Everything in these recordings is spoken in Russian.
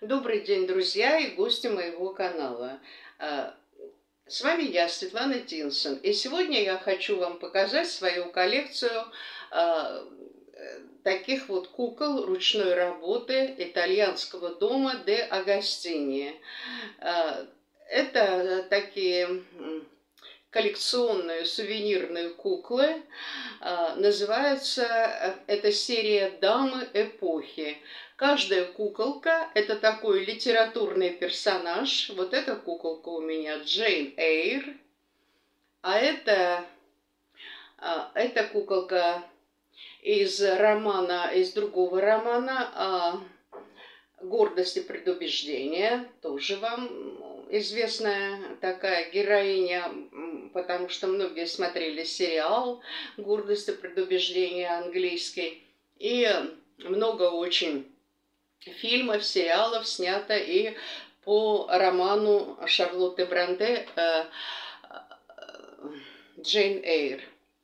Добрый день, друзья и гости моего канала. С вами я, Светлана Тинсон. И сегодня я хочу вам показать свою коллекцию таких вот кукол ручной работы итальянского дома Де Агостини. Это такие коллекционные сувенирные куклы. Называется эта серия «Дамы эпохи». Каждая куколка – это такой литературный персонаж. Вот эта куколка у меня Джейн Эйр, а это куколка из другого романа «Гордость и предубеждение». Тоже вам известная такая героиня, потому что многие смотрели сериал «Гордость и предубеждение» английский. И много очень фильмов, сериалов снято и по роману Шарлотты Бронте «Джейн Эйр».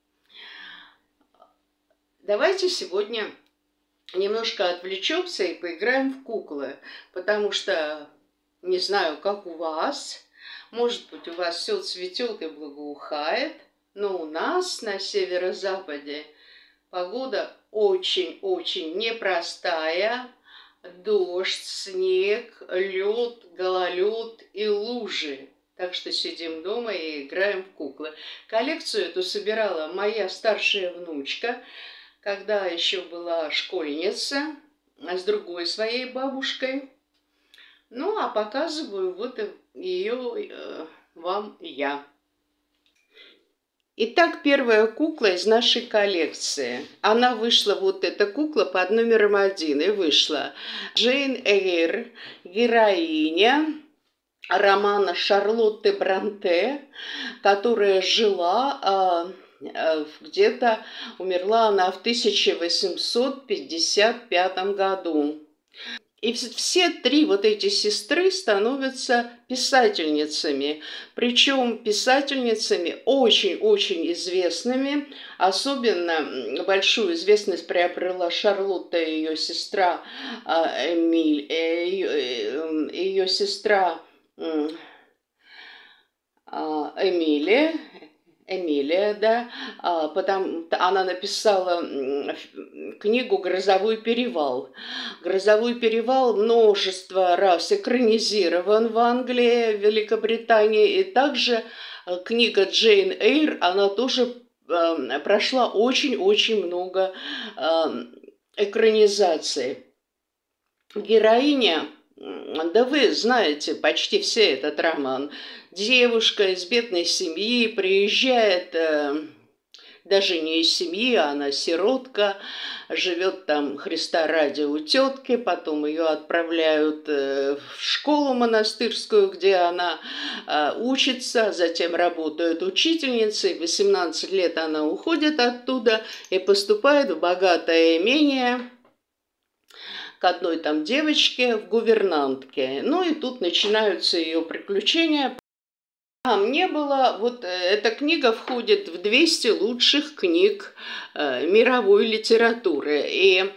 Давайте сегодня немножко отвлечемся и поиграем в куклы, потому что не знаю, как у вас, может быть, у вас все цветет и благоухает, но у нас на северо-западе погода очень-очень непростая. Дождь, снег, лед, гололед и лужи. Так что сидим дома и играем в куклы. Коллекцию эту собирала моя старшая внучка, когда еще была школьница, с другой своей бабушкой. Ну, а показываю вот ее вам я. Итак, первая кукла из нашей коллекции. Она вышла, вот эта кукла, под номером 1. И вышла Джейн Эйр, героиня романа Шарлотты Бронте, которая жила где-то, умерла она в 1855 году. И все три вот эти сестры становятся писательницами, причем писательницами очень-очень известными. Особенно большую известность приобрела Шарлотта и ее сестра ее сестра Эмилия, да, она написала книгу «Грозовой перевал». «Грозовой перевал» множество раз экранизирован в Англии, в Великобритании, и также книга Джейн Эйр, она тоже прошла очень-очень много экранизаций. Героиня, да вы знаете почти все этот роман. Девушка из бедной семьи приезжает, даже не из семьи, она сиротка, живет там Христа ради у тетки, потом ее отправляют в школу монастырскую, где она учится, затем работает учительницей. В 18 лет она уходит оттуда и поступает в богатое имение к одной там девочке в гувернантке. Ну и тут начинаются ее приключения. Мне было, вот эта книга входит в 200 лучших книг мировой литературы. И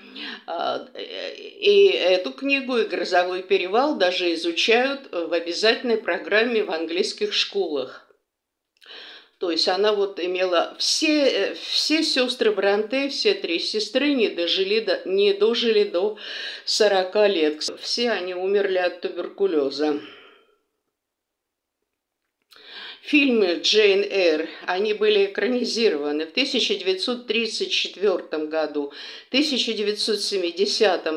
эту книгу, и «Грозовой перевал» даже изучают в обязательной программе в английских школах. То есть она вот имела все сестры Бронте, все три сестры не дожили до 40 лет. Все они умерли от туберкулеза. Фильмы Джейн Эйр, они были экранизированы в 1934 году, 1970,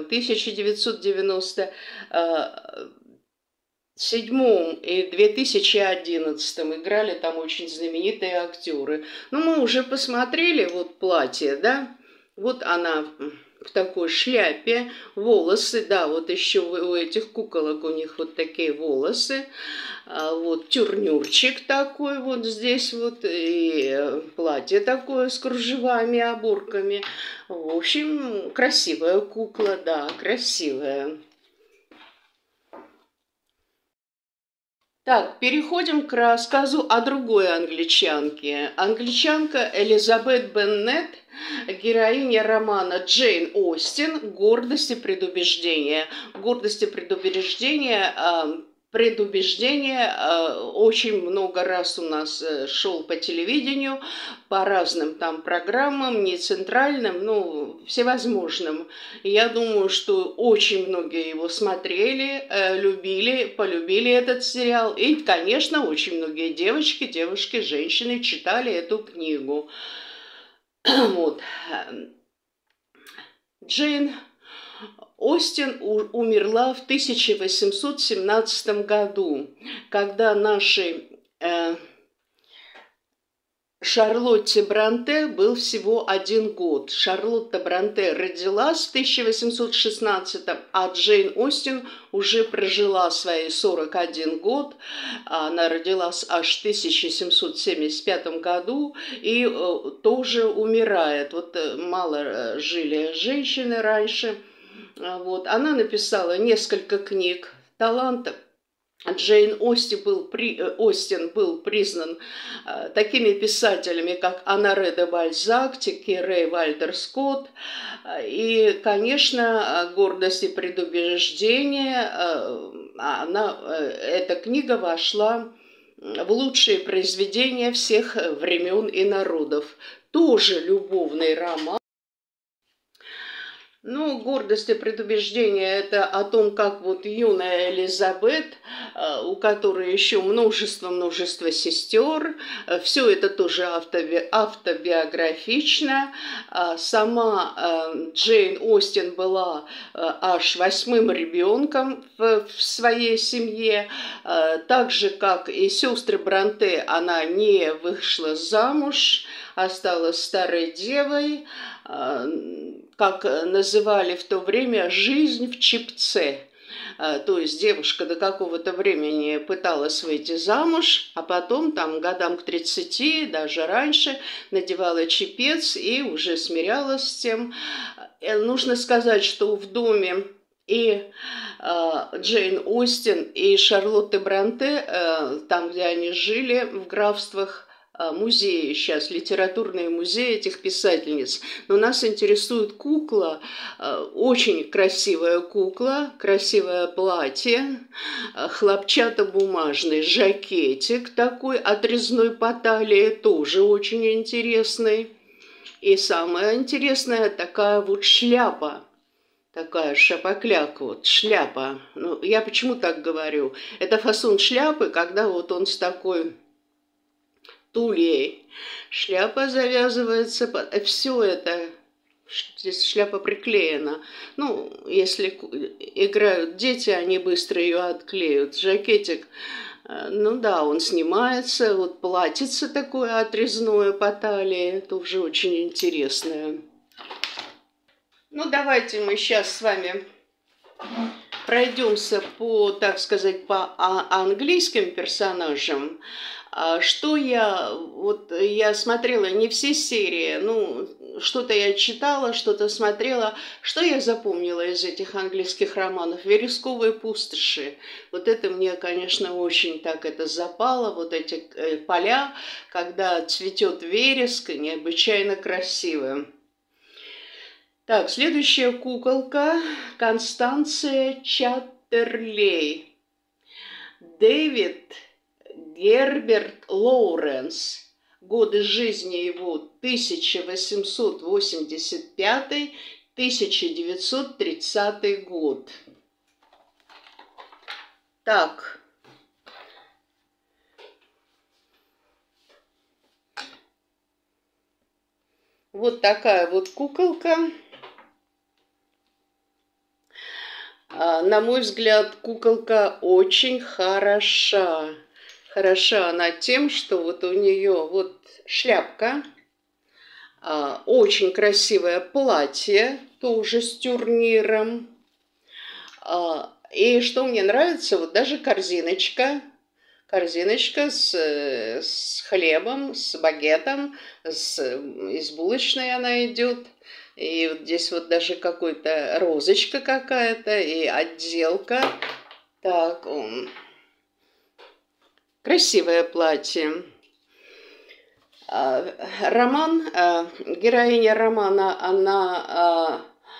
1997 и 2011 играли там очень знаменитые актеры. Ну, мы уже посмотрели вот платье, да? Вот она в такой шляпе, волосы, да, вот еще у этих куколок у них вот такие волосы. Вот тюрнюрчик такой вот здесь вот, и платье такое с кружевами, оборками. В общем, красивая кукла, да, красивая. Так, переходим к рассказу о другой англичанке. Англичанка Элизабет Беннет героиня романа Джейн Остин «Гордость и предубеждение». «Гордость и предубеждение» очень много раз у нас шел по телевидению, по разным там программам, не центральным, но всевозможным. Я думаю, что очень многие его смотрели, любили, полюбили этот сериал. И, конечно, очень многие девушки, женщины читали эту книгу. Вот. Джейн Остин умерла в 1817 году, когда нашей Шарлотте Бронте был всего 1 год. Шарлотта Бронте родилась в 1816, а Джейн Остин уже прожила свои 41 год. Она родилась аж в 1775 году и тоже умирает. Вот мало жили женщины раньше. Вот. Она написала несколько книг. Талант Джейн Остин был признан такими писателями, как Оноре де Бальзак, Тикерей, Вальтер Скотт. И, конечно, «Гордость и предубеждение», эта книга вошла в лучшие произведения всех времен и народов. Тоже любовный роман. Ну, «Гордость и предубеждение» – это о том, как вот юная Элизабет, у которой еще множество сестер, все это тоже автобиографично. Сама Джейн Остин была аж 8-м ребенком в своей семье. Так же, как и сестры Бронте, она не вышла замуж, осталась старой девой, как называли в то время, жизнь в чепце. То есть девушка до какого-то времени пыталась выйти замуж, а потом там годам к 30, даже раньше, надевала чепец и уже смирялась с тем. Нужно сказать, что в доме и Джейн Остин, и Шарлотты Бронте, там, где они жили, в графствах, музеи сейчас, литературные музеи этих писательниц. Но нас интересует кукла, очень красивая кукла, красивое платье, хлопчатобумажный жакетик такой, отрезной по талии, тоже очень интересный. И самое интересное, такая вот шляпа. Такая шапокляк, вот, шляпа. Ну, я почему так говорю? Это фасон шляпы, когда вот он с такой тулей. Шляпа завязывается, все это, здесь шляпа приклеена. Ну, если играют дети, они быстро ее отклеют. Жакетик, ну да, он снимается, вот платьице такое отрезное по талии, тоже очень интересное. Ну, давайте мы сейчас с вами пройдемся по, так сказать, по английским персонажам. Что я смотрела не все серии, ну, что-то я читала, что-то смотрела. Что я запомнила из этих английских романов? «Вересковые пустоши». Вот это мне, конечно, очень так это запало, вот эти поля, когда цветет вереск, необычайно красивые. Так, следующая куколка – Констанция Чаттерлей. Дэвид Герберт Лоуренс. Годы жизни его 1885-1930 год. Так. Вот такая вот куколка. На мой взгляд, куколка очень хороша. Хороша она тем, что вот у нее вот шляпка, очень красивое платье, тоже с тюрниром. И что мне нравится, вот даже корзиночка с хлебом, с багетом, из булочной она идет. И вот здесь вот даже какой-то розочка какая-то и отделка. Так, красивое платье. Роман, героиня романа, она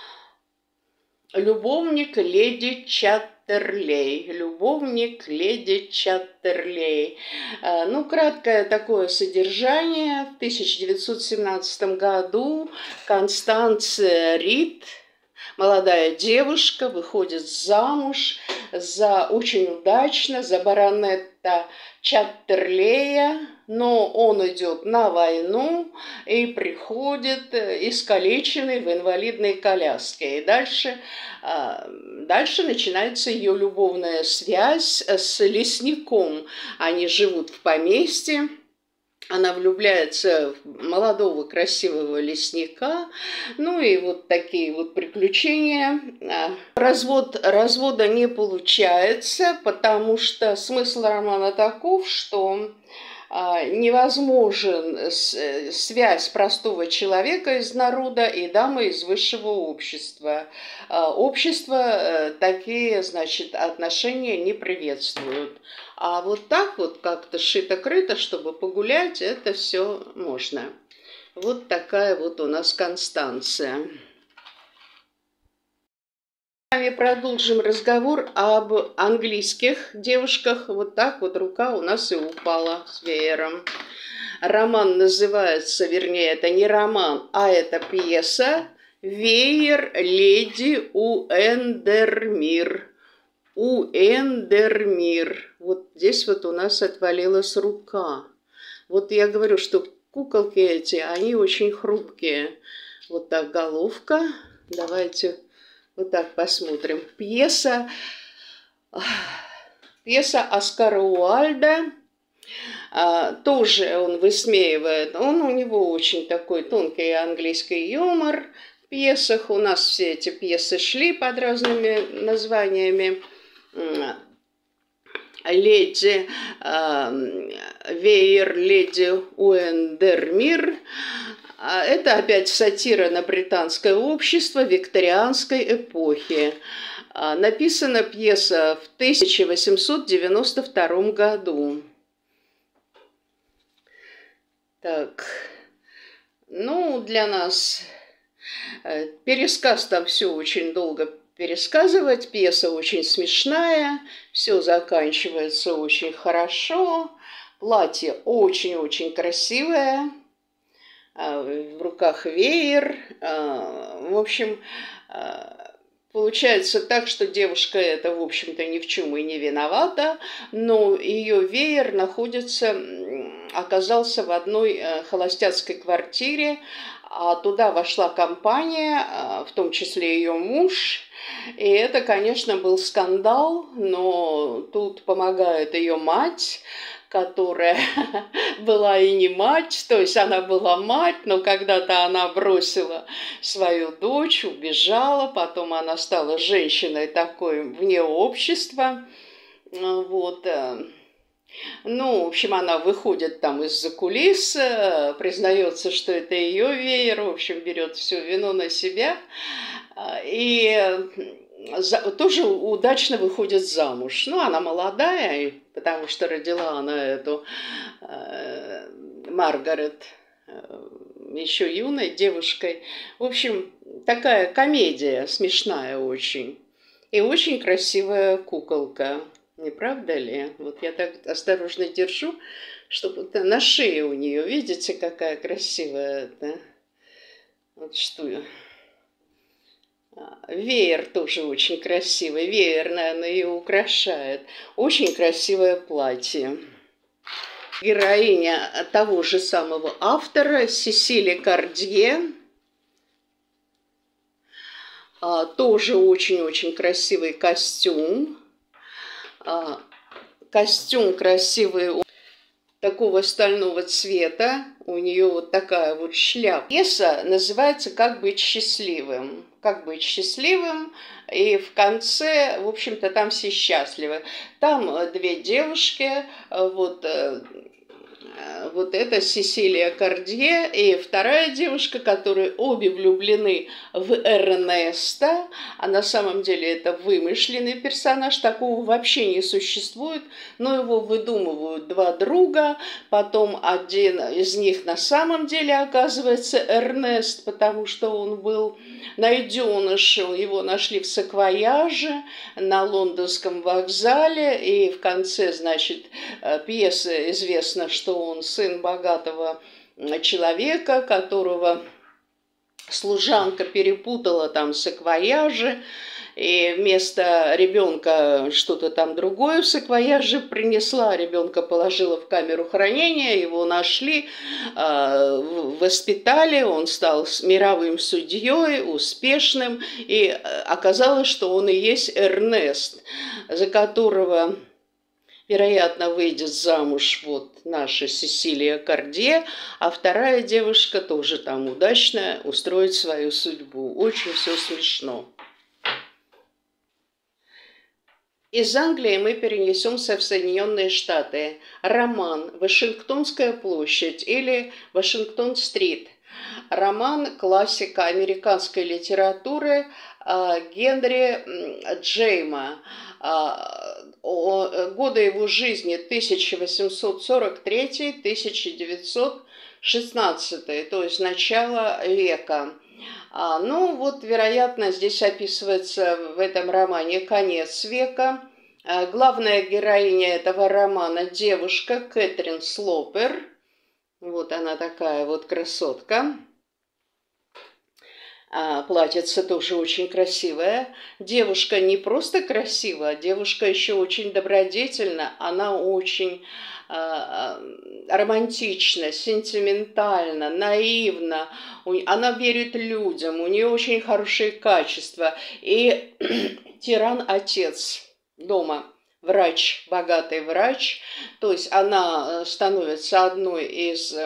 любовник леди Чаттерлей. Любовник леди Чаттерлей. Ну, краткое такое содержание. В 1917 году Констанция Рид, молодая девушка, выходит замуж очень удачно за баронета Чаттерлея, но он идет на войну и приходит искалеченный в инвалидной коляске. И дальше начинается ее любовная связь с лесником. Они живут в поместье. Она влюбляется в молодого красивого лесника. Ну и вот такие вот приключения. Развода не получается, потому что смысл романа таков, что невозможен связь простого человека из народа и дамы из высшего общества. Общество такие, значит, отношения не приветствуют. А вот так вот как-то шито-крыто, чтобы погулять, это все можно. Вот такая вот у нас Констанция. С вами продолжим разговор об английских девушках. Вот так вот рука у нас и упала с веером. Роман называется, вернее, это не роман, а это пьеса «Веер леди Уэндермир». Уэндермир. Вот здесь вот у нас отвалилась рука. Вот я говорю, что куколки эти, они очень хрупкие. Вот так головка. Давайте вот так посмотрим. Пьеса Оскара Уальда. Тоже он высмеивает. У него очень такой тонкий английский юмор в пьесах. У нас все эти пьесы шли под разными названиями. Леди Веер, леди Уэндермир. Это опять сатира на британское общество викторианской эпохи. Написана пьеса в 1892 году. Так, ну, для нас пересказ там все очень долго пересказывать. Пьеса очень смешная, все заканчивается очень хорошо. Платье очень-очень красивое. В руках веер. В общем, получается так, что девушка эта, в общем-то, ни в чем и не виновата, но ее веер оказался в одной холостяцкой квартире, а туда вошла компания, в том числе ее муж. И это, конечно, был скандал, но тут помогает ее мать, которая была и не мать, то есть она была мать, но когда-то она бросила свою дочь, убежала, потом она стала женщиной такой вне общества, вот. Ну, в общем, она выходит там из-за кулис, признается, что это ее веер, в общем, берет всю вину на себя и тоже удачно выходит замуж. Ну, она молодая, потому что родила она эту Маргарет еще юной девушкой. В общем, такая комедия смешная очень. И очень красивая куколка. Не правда ли? Вот я так осторожно держу, чтобы на шее у нее, видите, какая красивая это. Вот что. Веер тоже очень красивый. Веер, наверное, ее украшает. Очень красивое платье. Героиня того же самого автора, Сесилия Кардье. Тоже очень-очень красивый костюм. Костюм красивый, такого стального цвета. У нее вот такая вот шляпа. Пьеса называется «Как быть счастливым». Как быть счастливым. И в конце, в общем-то, там все счастливы. Там две девушки, вот вот это Сесилия Кардье и вторая девушка, которые обе влюблены в Эрнеста, а на самом деле это вымышленный персонаж, такого вообще не существует, но его выдумывают два друга, потом один из них на самом деле оказывается Эрнест, потому что он был найденыш, его нашли в саквояже на лондонском вокзале, и в конце, значит, пьесы известно, что он сын богатого человека, которого служанка перепутала там саквояжи, и вместо ребенка что-то там другое в саквояже принесла, ребенка положила в камеру хранения, его нашли, воспитали, он стал мировым судьей, успешным, и оказалось, что он и есть Эрнест, за которого, вероятно, выйдет замуж вот наша Сесилия Кардье, а вторая девушка тоже там удачно устроит свою судьбу. Очень все смешно. Из Англии мы перенесемся в Соединенные Штаты. Роман «Вашингтонская площадь» или «Вашингтон-стрит». Роман классика американской литературы Генри Джейма. Годы его жизни 1843-1916, то есть начало века. Ну вот, вероятно, здесь описывается в этом романе конец века. Главная героиня этого романа – девушка Кэтрин Слопер. Вот она такая вот красотка. Платьице тоже очень красивое. Девушка не просто красивая, девушка еще очень добродетельна. Она очень романтична, сентиментальна, наивна. Она верит людям, у нее очень хорошие качества. И тиран-отец дома, врач, богатый врач. То есть она становится одной из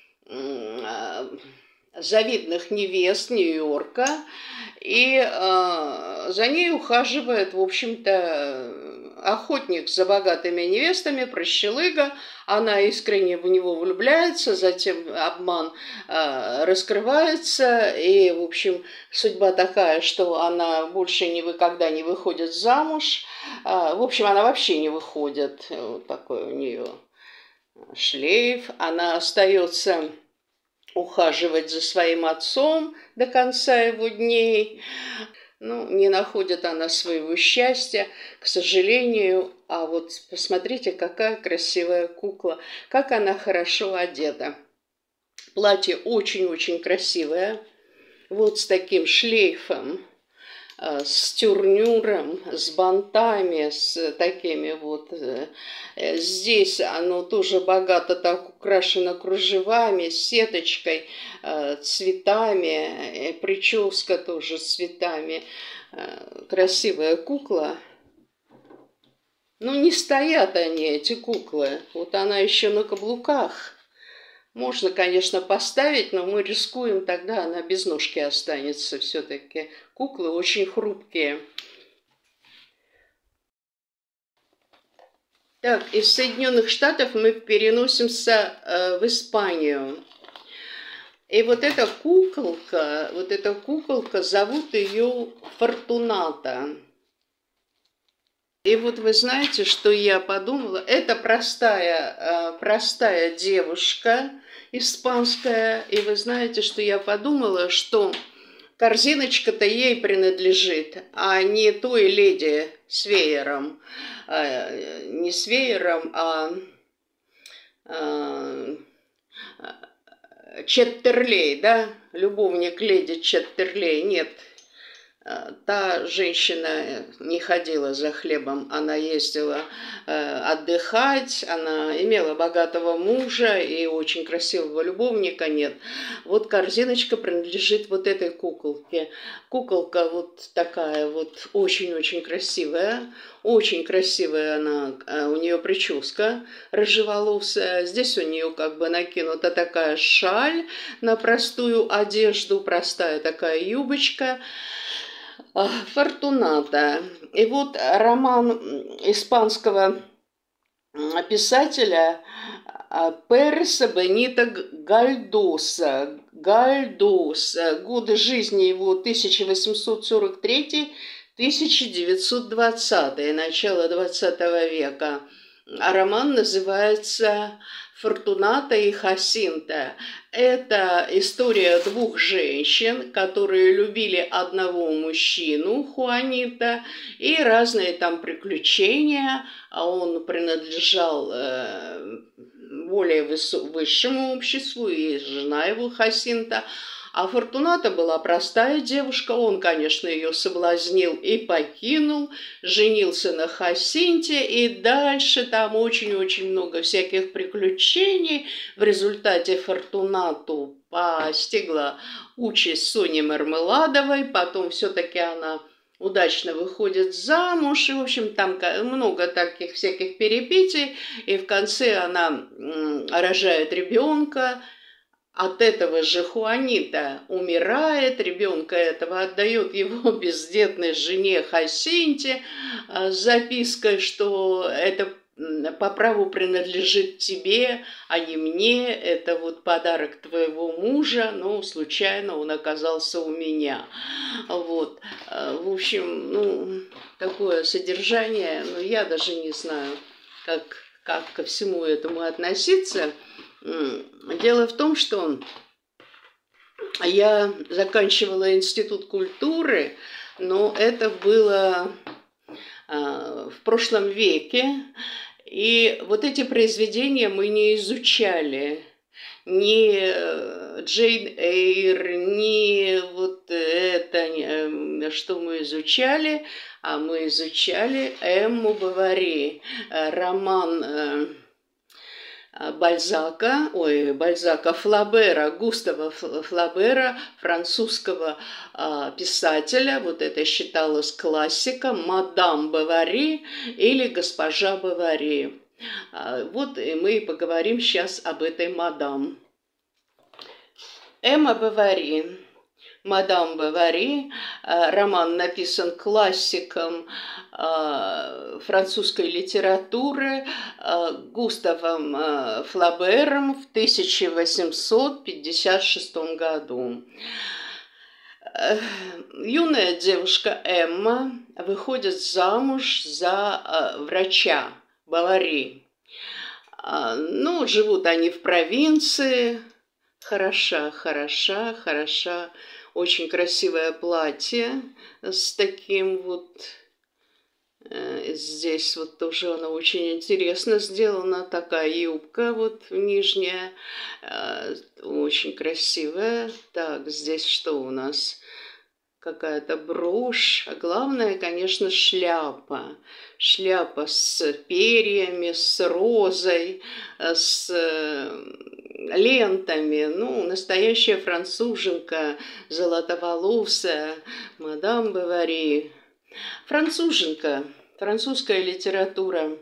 завидных невест Нью-Йорка, и за ней ухаживает, в общем-то, охотник за богатыми невестами, прощелыга. Она искренне в него влюбляется, затем обман раскрывается, и, в общем, судьба такая, что она больше никогда не выходит замуж. В общем, она вообще не выходит. Вот такой у нее шлейф. Она остается ухаживать за своим отцом до конца его дней. Ну, не находит она своего счастья, к сожалению. А вот посмотрите, какая красивая кукла, как она хорошо одета. Платье очень-очень красивое, вот с таким шлейфом, с тюрнюром, с бантами, с такими вот. Здесь оно тоже богато так украшено кружевами, сеточкой, цветами, прическа тоже с цветами. Красивая кукла. Ну, не стоят они, эти куклы. Вот она еще на каблуках. Можно, конечно, поставить, но мы рискуем, тогда она без ножки останется все-таки. Куклы очень хрупкие. Так, из Соединенных Штатов мы переносимся в Испанию. И вот эта куколка, зовут ее Фортуната. И вот вы знаете, что я подумала? Это простая девушка испанская. И вы знаете, что я подумала, что корзиночка-то ей принадлежит, а не той леди с веером. Не с веером, а Четтерлей, да? Любовник леди Четтерлей. Нет. Та женщина не ходила за хлебом, она ездила отдыхать, она имела богатого мужа и очень красивого любовника, нет. Вот корзиночка принадлежит вот этой куколке. Куколка вот такая вот очень-очень красивая она, у нее прическа рыжеволосая, здесь у нее как бы накинута такая шаль на простую одежду, простая такая юбочка. Фортуната. И вот роман испанского писателя Переса Бенита Гальдоса. Годы жизни его 1843-1920, начало 20 века. А роман называется «Фортуната и Хасинта». Это история двух женщин, которые любили одного мужчину, Хуанита, и разные там приключения. А он принадлежал более высшему обществу, и жена его Хасинта. А Фортуната была простая девушка, он, конечно, ее соблазнил и покинул, женился на Хасинте, и дальше там очень-очень много всяких приключений. В результате Фортунату постигла участь Сони Мармеладовой, потом все-таки она удачно выходит замуж, и, в общем, там много таких всяких перипетий, и в конце она рожает ребенка. От этого же Хуанита умирает, ребенка этого отдает его бездетной жене Хасинте с запиской, что это по праву принадлежит тебе, а не мне, это вот подарок твоего мужа, но случайно он оказался у меня. Вот. В общем, ну, такое содержание, ну, я даже не знаю, как ко всему этому относиться. Дело в том, что я заканчивала институт культуры, но это было в прошлом веке, и вот эти произведения мы не изучали. Ни Джейн Эйр, ни вот это, что мы изучали, а мы изучали Эмму Бовари, роман Флабера, Густава Флабера, французского писателя, вот это считалось классиком, «Мадам Бовари» или «Госпожа Бовари». Вот и мы поговорим сейчас об этой мадам. Эмма Бовари. «Мадам Бовари», роман написан классиком французской литературы Густавом Флабером в 1856 году. Юная девушка Эмма выходит замуж за врача Бовари. Ну, живут они в провинции. Хороша. Очень красивое платье с таким вот... Здесь вот тоже она очень интересно сделана. Такая юбка вот нижняя. Очень красивая. Так, здесь что у нас? Какая-то брошь. А главное, конечно, шляпа. Шляпа с перьями, с розой, с лентами. Ну, настоящая француженка, золотоволосая, мадам Бовари. Француженка, французская литература.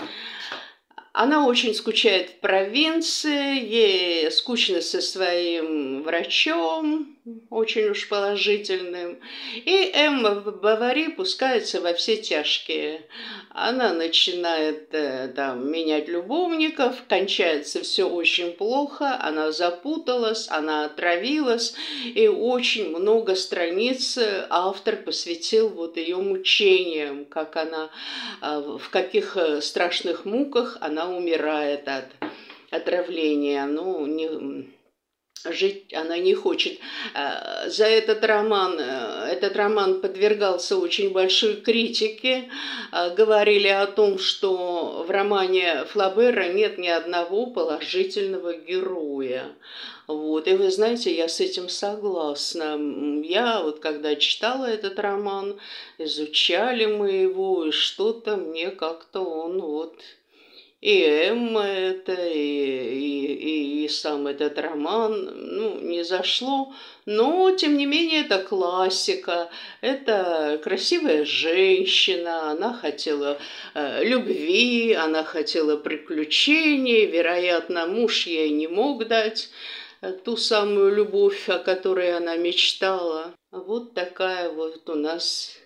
Она очень скучает в провинции, ей скучно со своим врачом, очень уж положительным. И Эмма Бовари пускается во все тяжкие. Она начинает там менять любовников, кончается все очень плохо, она запуталась, она отравилась, и очень много страниц автор посвятил вот ее мучениям, как она, в каких страшных муках она умирает от отравления. Ну, жить она не хочет. За этот роман подвергался очень большой критике. Говорили о том, что в романе Флабера нет ни одного положительного героя. Вот. И вы знаете, я с этим согласна. Я вот когда читала этот роман, изучали мы его, и что-то мне как-то он вот... И Эмма это, и сам этот роман, ну, не зашло. Но, тем не менее, это классика. Это красивая женщина, она хотела любви, она хотела приключений. Вероятно, муж ей не мог дать ту самую любовь, о которой она мечтала. Вот такая вот у нас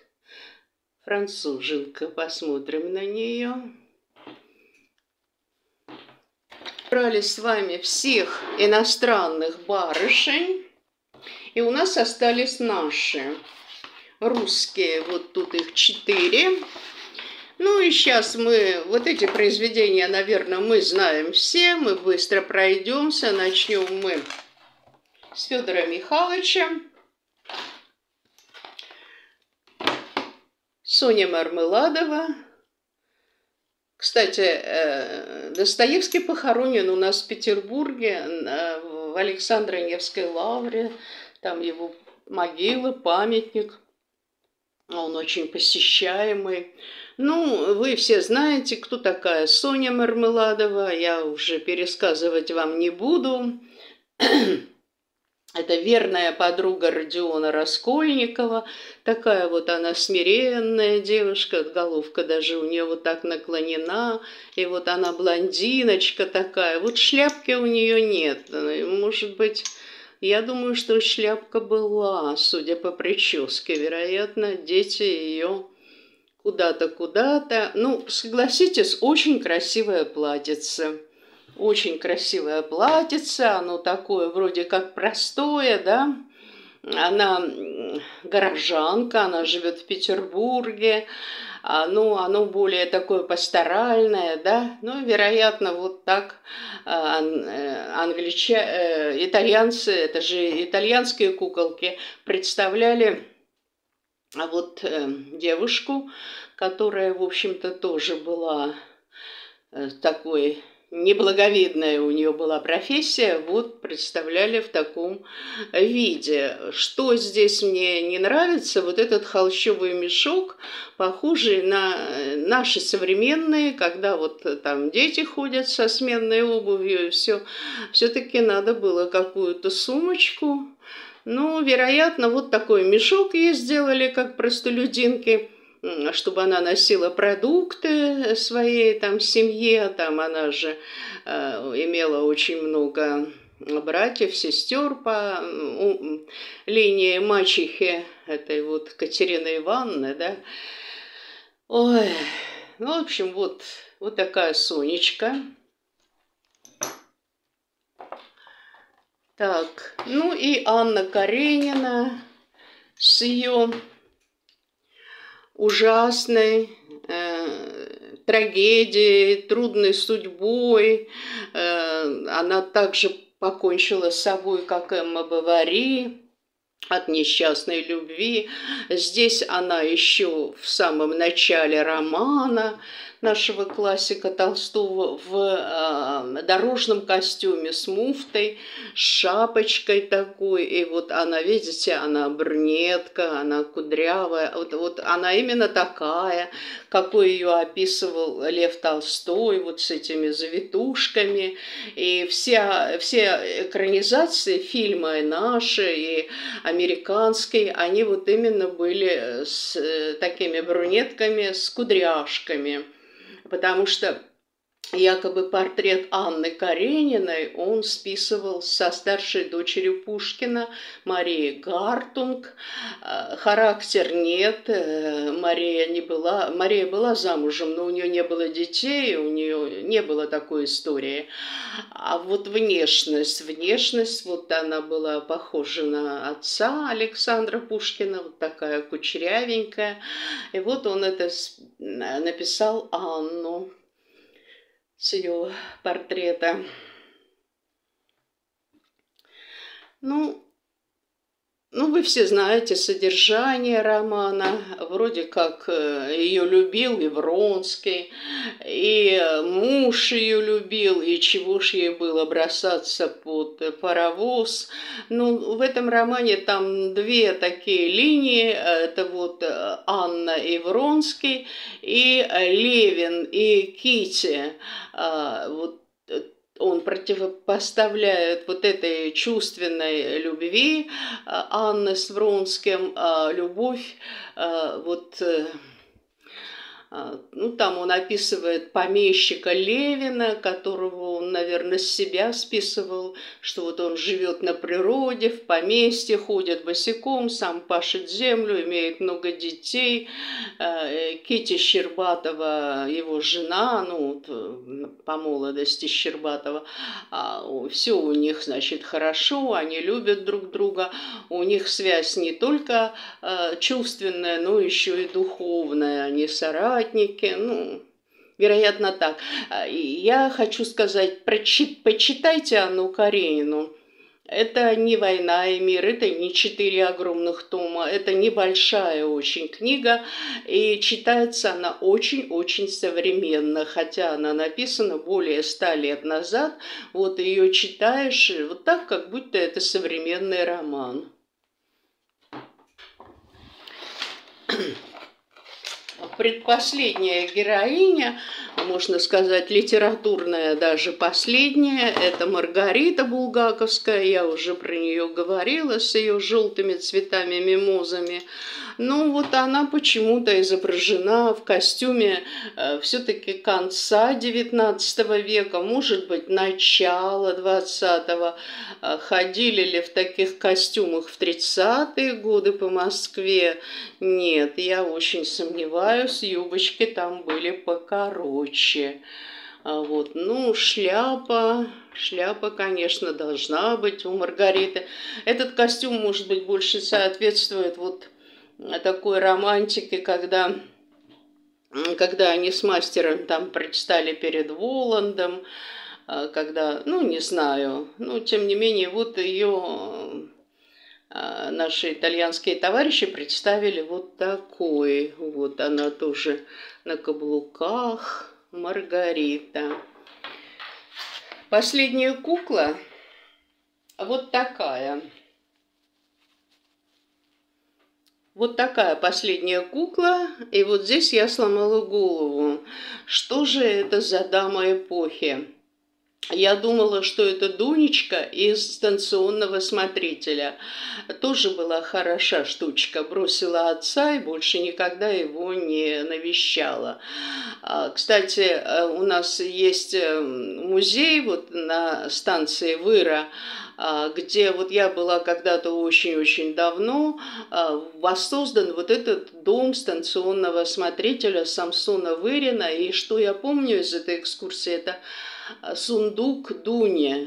француженка. Посмотрим на нее. Брали с вами всех иностранных барышень, и у нас остались наши русские. Вот тут их 4. Ну и сейчас мы, вот эти произведения, наверное, мы знаем все, мы быстро пройдемся. Начнем мы с Федора Михайловича. Соня Мармеладова. Кстати, Достоевский похоронен у нас в Петербурге, в Александро-Невской лавре. Там его могила, памятник. Он очень посещаемый. Ну, вы все знаете, кто такая Соня Мармеладова. Я уже пересказывать вам не буду. Это верная подруга Родиона Раскольникова. Такая вот она смиренная девушка, головка даже у нее вот так наклонена. И вот она блондиночка такая. Вот шляпки у нее нет. Может быть, я думаю, что шляпка была, судя по прическе. Вероятно, дети ее куда-то. Ну, согласитесь, очень красивое платьице. Очень красивое платьице, оно такое вроде как простое, да. Она горожанка, она живет в Петербурге, ну, оно более такое пасторальное, да. Ну, вероятно, вот так итальянцы, это же итальянские куколки, представляли вот девушку, которая, в общем-то, тоже была такой... Неблаговидная у нее была профессия, вот представляли в таком виде. Что здесь мне не нравится, вот этот холщовый мешок, похожий на наши современные, когда вот там дети ходят со сменной обувью, и все-таки надо было какую-то сумочку. Ну, вероятно, вот такой мешок ей сделали, как простолюдинки, чтобы она носила продукты своей там семье, там она же имела очень много братьев, сестер по линии мачехи, этой вот Катерины Ивановны, да. Ой, ну, в общем, вот такая Сонечка. Так, ну и Анна Каренина с ее ужасной трагедией, трудной судьбой. Она также покончила с собой, как Эмма Бовари, от несчастной любви. Здесь она еще в самом начале романа нашего классика Толстого в дорожном костюме с муфтой, с шапочкой такой. И вот она, видите, она брюнетка, она кудрявая. Вот она именно такая, какой ее описывал Лев Толстой, вот с этими завитушками. И все экранизации, фильмы наши и американские, они вот именно были с такими брюнетками, с кудряшками. Потому что якобы портрет Анны Карениной он списывал со старшей дочерью Пушкина, Марии Гартунг. Характер нет, Мария была замужем, но у нее не было детей, у нее не было такой истории. А вот внешность, вот она была похожа на отца Александра Пушкина, вот такая кучерявенькая. И вот он это написал Анну с ее портрета. Ну, вы все знаете содержание романа. Вроде как ее любил и Вронский, и муж ее любил, и чего ж ей было бросаться под паровоз. Ну, в этом романе там две такие линии. Это вот Анна и Вронский, и Левин и Кити. Вот он противопоставляет вот этой чувственной любви Анны с Вронским любовь вот Ну, там он описывает помещика Левина, которого он, наверное, с себя списывал, что вот он живет на природе, в поместье, ходит босиком, сам пашет землю, имеет много детей. Кити Щербатова, его жена, ну, вот, по молодости Щербатова, все у них, значит, хорошо, они любят друг друга, у них связь не только чувственная, но еще и духовная, они соратники, ну, вероятно, так. Я хочу сказать, почитайте Анну Каренину. Это не «Война и мир», это не 4 огромных тома, это небольшая очень книга, и читается она очень-очень современно, хотя она написана более 100 лет назад, вот ее читаешь вот так, как будто это современный роман. Предпоследняя героиня, можно сказать, литературная даже последняя, это Маргарита Булгаковская, я уже про нее говорила, с ее желтыми цветами-мимозами. Ну вот она почему-то изображена в костюме все-таки конца XIX века, может быть, начала XX. Ходили ли в таких костюмах в 30-е годы по Москве? Нет, я очень сомневаюсь, юбочки там были покороче. Вот, ну, шляпа, конечно, должна быть у Маргариты. Этот костюм, может быть, больше соответствует вот такой романтике, когда они с мастером там предстали перед Воландом, когда, ну, не знаю, но тем не менее, вот ее наши итальянские товарищи представили вот такой. Вот она тоже на каблуках, Маргарита. Последняя кукла вот такая. Вот такая последняя кукла, и вот здесь я сломала голову. Что же это за дама эпохи? Я думала, что это Дунечка из «Станционного смотрителя». Тоже была хороша штучка. Бросила отца и больше никогда его не навещала. Кстати, у нас есть музей вот на станции Выра, где вот я была когда-то очень-очень давно, воссоздан вот этот дом станционного смотрителя Самсона Вырина. И что я помню из этой экскурсии, это сундук Дуни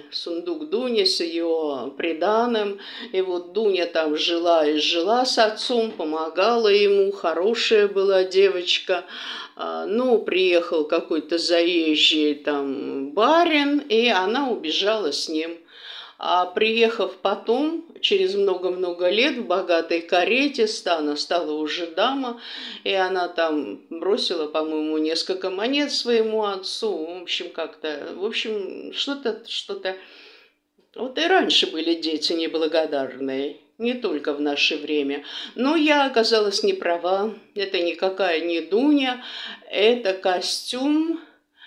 с ее приданым. И вот Дуня там жила и жила с отцом, помогала ему, хорошая была девочка. Ну, приехал какой-то заезжий там барин, и она убежала с ним. А приехав потом, через много-много лет, в богатой карете, она стала уже дама, и она там бросила, по-моему, несколько монет своему отцу. В общем, как-то, что-то. Вот и раньше были дети неблагодарные, не только в наше время. Но я оказалась не права. Это никакая не Дуня, это костюм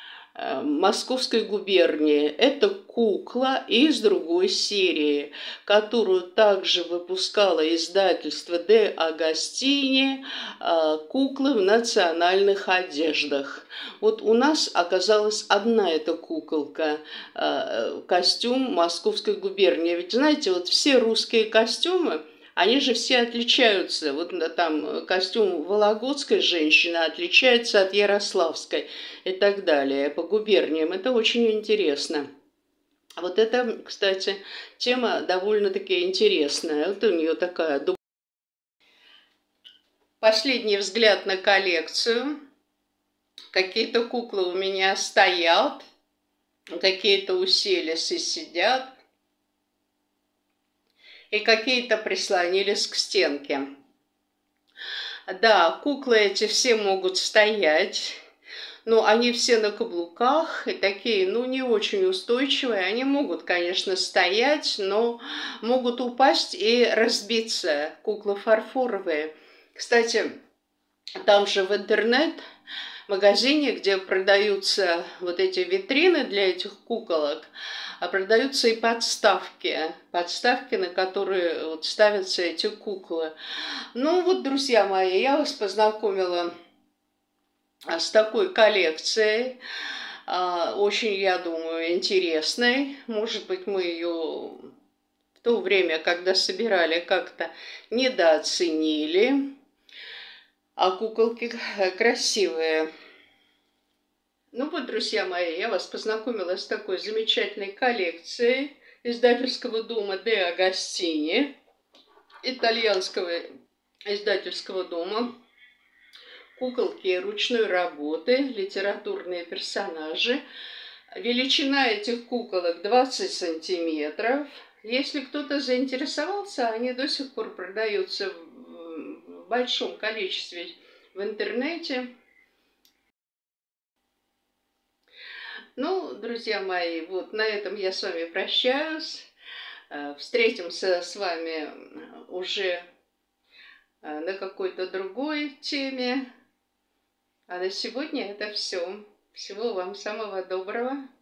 Московской губернии. Это кукла из другой серии, которую также выпускало издательство Де Агостини, «Куклы в национальных одеждах». Вот у нас оказалась одна эта куколка, костюм Московской губернии. Ведь знаете, вот все русские костюмы, они же все отличаются. Вот там костюм вологодской женщины отличается от ярославской и так далее. По губерниям это очень интересно. Вот это, кстати, тема довольно-таки интересная. Вот у нее такая... Последний взгляд на коллекцию. Какие-то куклы у меня стоят, какие-то уселись и сидят, и какие-то прислонились к стенке. Да, куклы эти все могут стоять, но они все на каблуках и такие, ну, не очень устойчивые. Они могут, конечно, стоять, но могут упасть и разбиться. Куклы фарфоровые. Кстати, там же в интернет-магазине, где продаются вот эти витрины для этих куколок, продаются и подставки, на которые вот ставятся эти куклы. Ну вот, друзья мои, я вас познакомила с такой коллекцией, очень, я думаю, интересной. Может быть, мы ее в то время, когда собирали, как-то недооценили. А куколки красивые. Ну вот, друзья мои, я вас познакомила с такой замечательной коллекцией издательского дома Де Агостини, итальянского издательского дома. Куколки ручной работы, литературные персонажи. Величина этих куколок 20 сантиметров. Если кто-то заинтересовался, они до сих пор продаются в большом количестве в интернете. Ну, друзья мои, вот на этом я с вами прощаюсь. Встретимся с вами уже на какой-то другой теме. А на сегодня это все. Всего вам самого доброго.